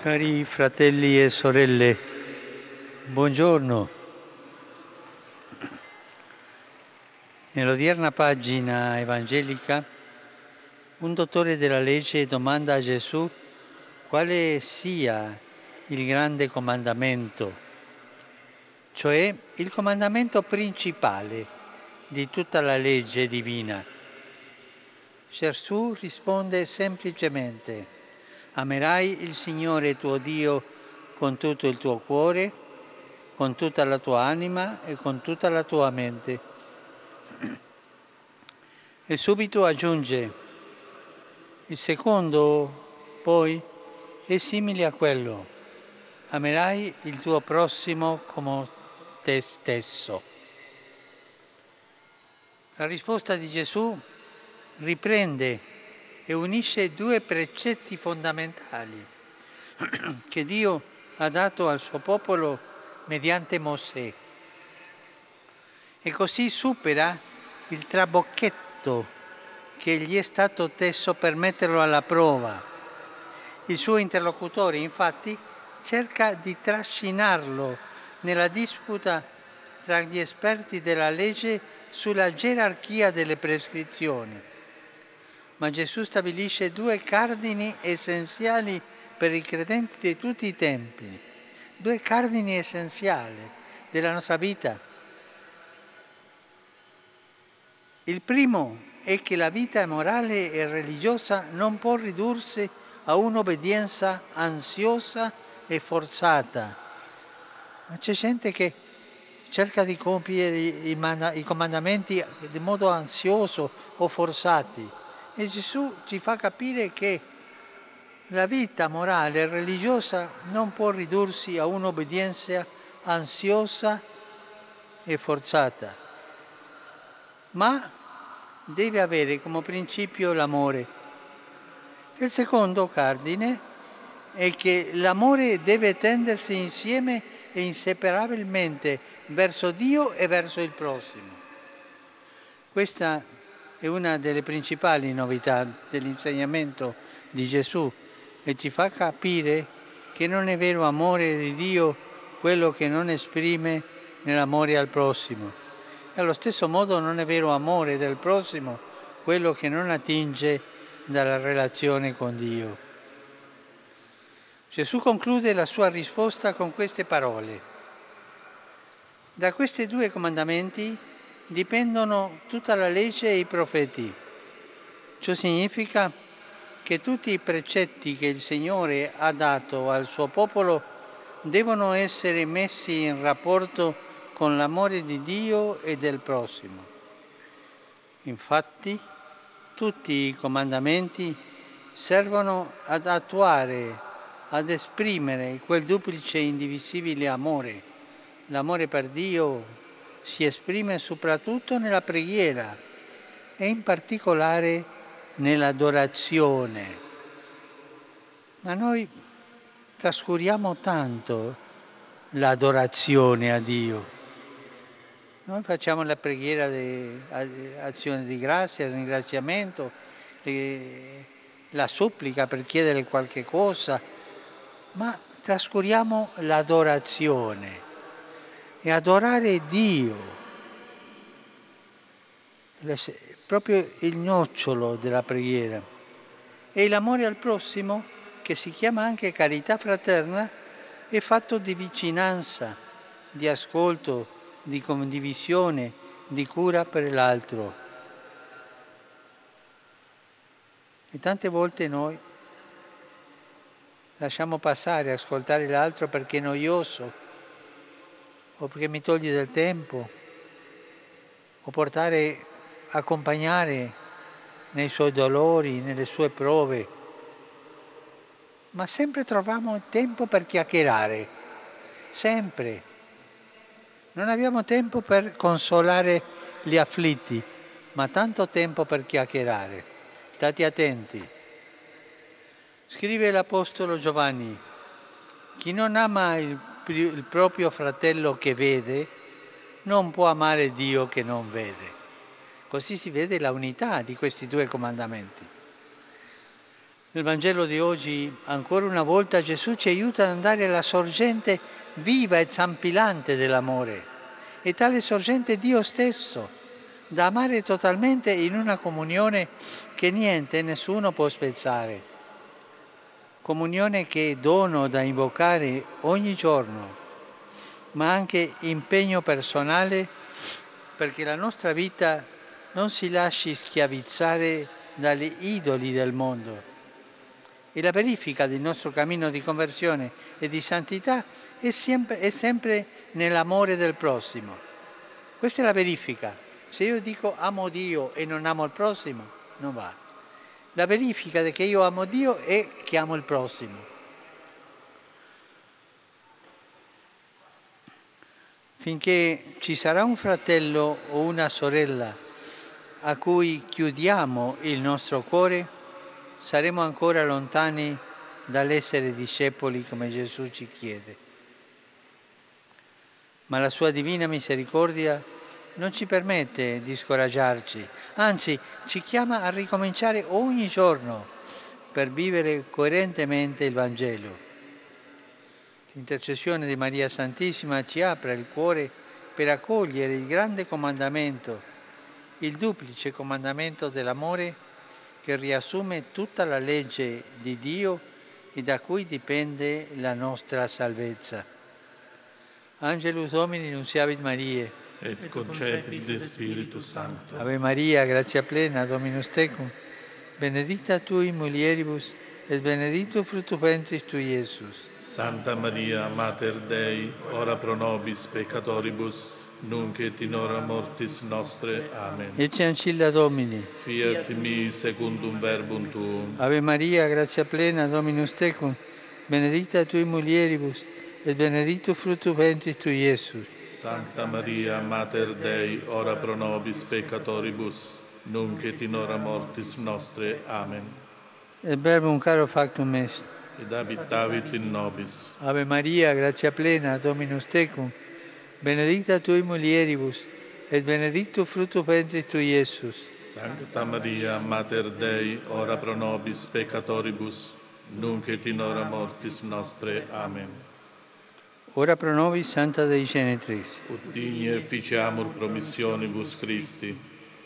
Cari fratelli e sorelle, buongiorno. Nell'odierna pagina evangelica, un dottore della legge domanda a Gesù quale sia il grande comandamento, cioè il comandamento principale di tutta la legge divina. Gesù risponde semplicemente: amerai il Signore tuo Dio con tutto il tuo cuore, con tutta la tua anima e con tutta la tua mente. E subito aggiunge: il secondo, poi, è simile a quello: amerai il tuo prossimo come te stesso. La risposta di Gesù riprende e unisce due precetti fondamentali che Dio ha dato al suo popolo mediante Mosè. E così supera il trabocchetto che gli è stato teso per metterlo alla prova. Il suo interlocutore, infatti, cerca di trascinarlo nella disputa tra gli esperti della legge sulla gerarchia delle prescrizioni. Ma Gesù stabilisce due cardini essenziali per i credenti di tutti i tempi, due cardini essenziali della nostra vita. Il primo è che la vita morale e religiosa non può ridursi a un'obbedienza ansiosa e forzata. Ma c'è gente che cerca di compiere i comandamenti in modo ansioso o forzati. E Gesù ci fa capire che la vita morale e religiosa non può ridursi a un'obbedienza ansiosa e forzata, ma deve avere come principio l'amore. Il secondo cardine è che l'amore deve tendersi insieme e inseparabilmente verso Dio e verso il prossimo. Questa è una delle principali novità dell'insegnamento di Gesù e ci fa capire che non è vero amore di Dio quello che non esprime nell'amore al prossimo. E allo stesso modo non è vero amore del prossimo quello che non attinge dalla relazione con Dio. Gesù conclude la sua risposta con queste parole: da questi due comandamenti dipendono tutta la legge e i profeti. Ciò significa che tutti i precetti che il Signore ha dato al suo popolo devono essere messi in rapporto con l'amore di Dio e del prossimo. Infatti, tutti i comandamenti servono ad attuare, ad esprimere quel duplice e indivisibile amore. L'amore per Dio si esprime soprattutto nella preghiera e in particolare nell'adorazione. Ma noi trascuriamo tanto l'adorazione a Dio. Noi facciamo la preghiera di azione di grazia, il ringraziamento, la supplica per chiedere qualche cosa, ma trascuriamo l'adorazione. E adorare Dio è proprio il nocciolo della preghiera. E l'amore al prossimo, che si chiama anche carità fraterna, è fatto di vicinanza, di ascolto, di condivisione, di cura per l'altro. E tante volte noi lasciamo passare, ascoltare l'altro perché è noioso, o perché mi toglie del tempo, o accompagnare nei suoi dolori, nelle sue prove. Ma sempre troviamo tempo per chiacchierare, sempre. Non abbiamo tempo per consolare gli afflitti, ma tanto tempo per chiacchierare. State attenti. Scrive l'Apostolo Giovanni: chi non ama il proprio fratello che vede, non può amare Dio che non vede. Così si vede la unità di questi due comandamenti. Nel Vangelo di oggi, ancora una volta, Gesù ci aiuta ad andare alla sorgente viva e zampillante dell'amore. E tale sorgente è Dio stesso, da amare totalmente in una comunione che niente e nessuno può spezzare. Comunione che è dono da invocare ogni giorno, ma anche impegno personale perché la nostra vita non si lasci schiavizzare dagli idoli del mondo. E la verifica del nostro cammino di conversione e di santità è sempre nell'amore del prossimo. Questa è la verifica. Se io dico amo Dio e non amo il prossimo, non va. La verifica che io amo Dio è che amo il prossimo. Finché ci sarà un fratello o una sorella a cui chiudiamo il nostro cuore, saremo ancora lontani dall'essere discepoli come Gesù ci chiede. Ma la sua divina misericordia non ci permette di scoraggiarci, anzi ci chiama a ricominciare ogni giorno per vivere coerentemente il Vangelo. L'intercessione di Maria Santissima ci apre il cuore per accogliere il grande comandamento, il duplice comandamento dell'amore che riassume tutta la legge di Dio e da cui dipende la nostra salvezza. Angelus Domini nunciavit Mariae. Et concepit de Spiritus Sancto. Ave Maria, gratia plena, Dominus tecum, benedicta tui mulieribus, et benedictus fructus ventris tui, Iesus. Santa Maria, Mater Dei, ora pro nobis peccatoribus, nunc et in hora mortis nostre. Amen. Ecce ancilla Domini. Fiat mi secundum verbum tuum. Ave Maria, gratia plena, Dominus tecum, benedicta tui mulieribus, et benedictus fructus ventris tui, Iesus. Santa Maria, Mater Dei, ora pro nobis peccatoribus, nunc et in hora mortis nostre. Amen. Et verbum caro factum est. Ed habitavit in nobis. Ave Maria, gratia plena, Dominus tecum, benedicta tui mulieribus, et benedictus fructus ventris tui, Iesus. Sancta Maria, Mater Dei, ora pro nobis peccatoribus, nunc et in hora mortis nostre. Amen. Ora pro nobis Santa Dei Genitris. Ut digne efficiamur promissionibus Christi.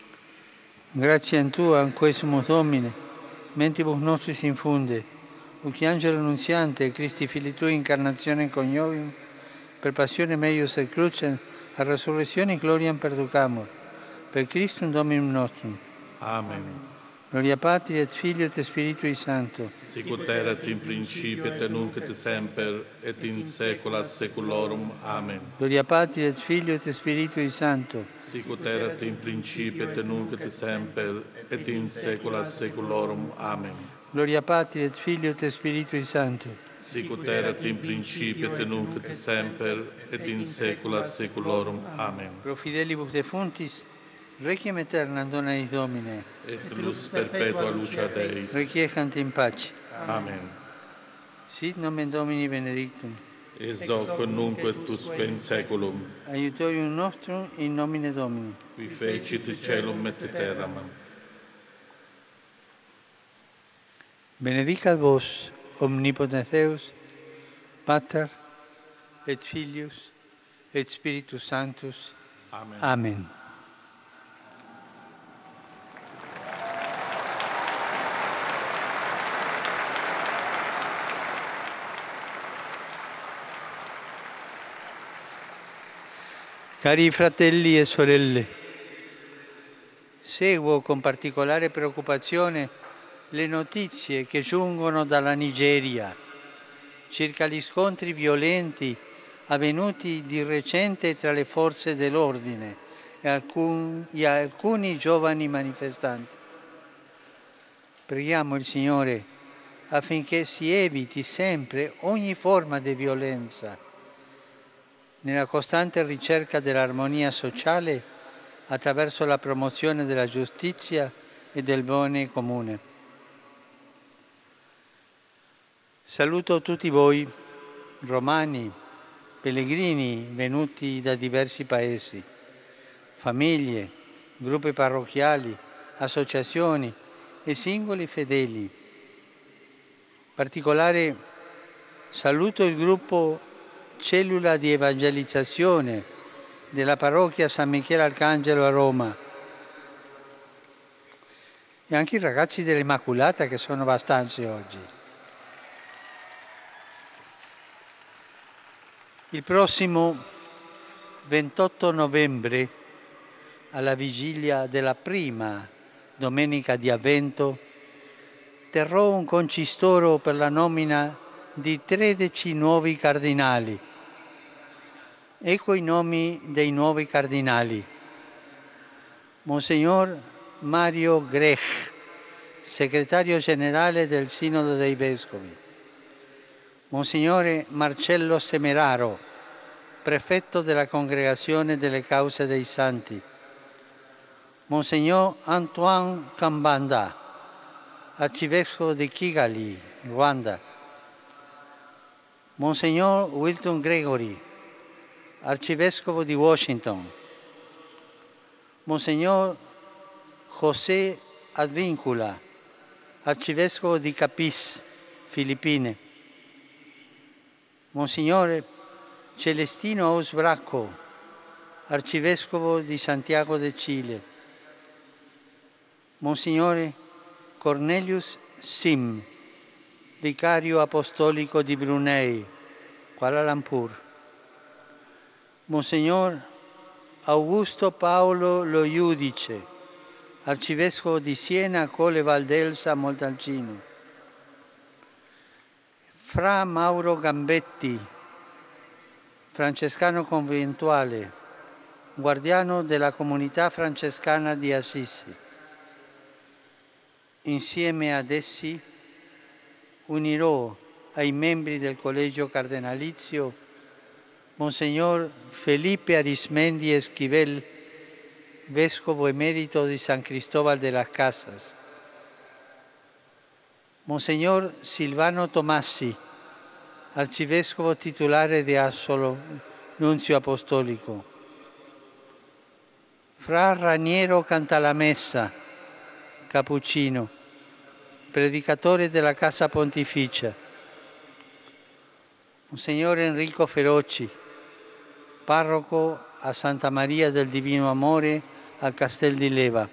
Gratiam Tua, quesumus Domine, mentibus nostris infunde, ut angelo nunziante, Christi Fili Tui, incarnatione coniovium, per passione meius et crucem, a resurrezione gloriam perducamur, per Christum Dominum nostrum. Amen. Gloria Patri et Filio et Spiritui Sancto. Sicut erat in principio et nunc et semper et in saecula saeculorum. Amen. Gloria Patri et Filio et Spiritui Sancto. Sicut erat in principio et nunc et semper et in saecula saeculorum. Amen. Gloria Patri et Filio et Spiritui Sancto. Sicut erat in principio et nunc et semper et in saecula saeculorum. Amen. Pro fidelibus defuntis, requiem aeternam dona eis Domine. Et lux perpetua luce Deis. Requiescant in pace. Amen. Sit nomen Domini benedictum. Ex hoc nunc et usque in saeculum. Aiutorium nostrum in nomine Domini. Qui fecit caelum et terram. Benedicat vos, omnipotens Deus, Pater et Filius et Spiritus Sanctus. Amen. Amen. Cari fratelli e sorelle, seguo con particolare preoccupazione le notizie che giungono dalla Nigeria circa gli scontri violenti avvenuti di recente tra le forze dell'ordine e alcuni giovani manifestanti. Preghiamo il Signore affinché si eviti sempre ogni forma di violenza, nella costante ricerca dell'armonia sociale attraverso la promozione della giustizia e del bene comune. Saluto tutti voi, romani, pellegrini venuti da diversi paesi, famiglie, gruppi parrocchiali, associazioni e singoli fedeli. particolare saluto il gruppo Cellula di Evangelizzazione della parrocchia San Michele Arcangelo a Roma e anche i ragazzi dell'Immacolata che sono abbastanza oggi. Il prossimo 28 novembre, alla vigilia della prima domenica di Avvento, terrò un concistoro per la nomina di 13 nuovi cardinali. Ecco i nomi dei nuovi cardinali. Monsignor Mario Grech, segretario generale del Sinodo dei Vescovi. Monsignore Marcello Semeraro, prefetto della Congregazione delle Cause dei Santi. Monsignor Antoine Kambanda, arcivescovo di Kigali, Rwanda. Monsignor Wilton Gregory, arcivescovo di Washington. Monsignor José Advíncula, arcivescovo di Capiz, Filippine. Monsignore Celestino Ausbracco, arcivescovo di Santiago de Cile. Monsignore Cornelius Sim, vicario apostolico di Brunei, Kuala Lumpur. Monsignor Augusto Paolo Lo Iudice, arcivescovo di Siena, Colle Valdelsa, Montalcino. Fra Mauro Gambetti, francescano conventuale, guardiano della comunità francescana di Assisi. Insieme ad essi unirò ai membri del collegio cardinalizio Monsignor Felipe Arismendi Esquivel, vescovo emerito di San Cristóbal de las Casas. Monsignor Silvano Tomassi, arcivescovo titolare di Assolo, nunzio apostolico. Fra Raniero Cantalamessa, cappuccino, predicatore della Casa Pontificia. Monsignor Enrico Feroci, parroco a Santa Maria del Divino Amore al Castel di Leva.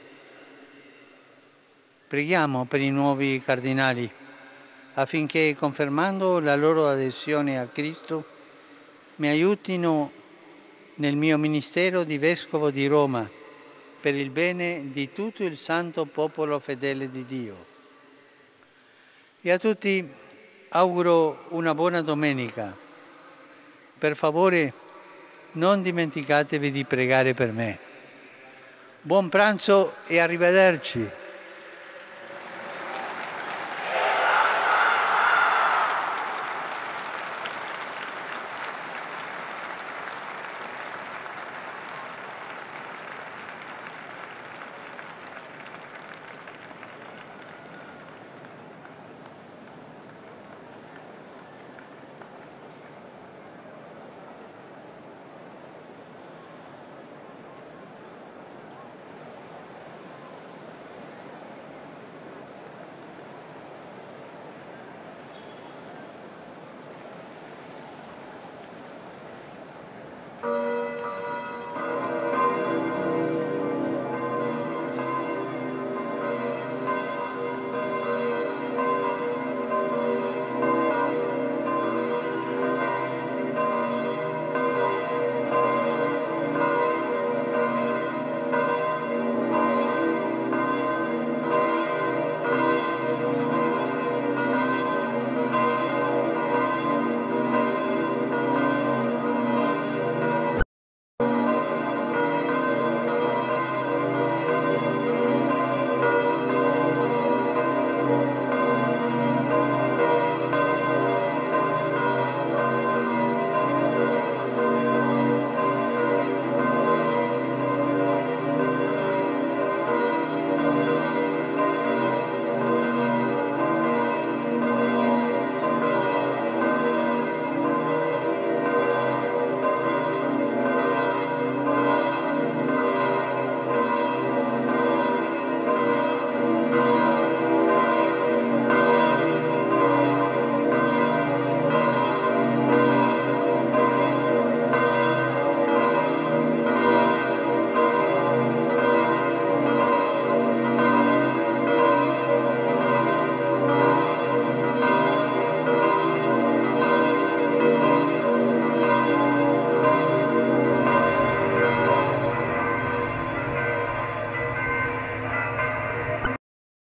Preghiamo per i nuovi cardinali affinché, confermando la loro adesione a Cristo, mi aiutino nel mio ministero di Vescovo di Roma per il bene di tutto il santo popolo fedele di Dio. E a tutti auguro una buona domenica. Per favore, non dimenticatevi di pregare per me. Buon pranzo e arrivederci.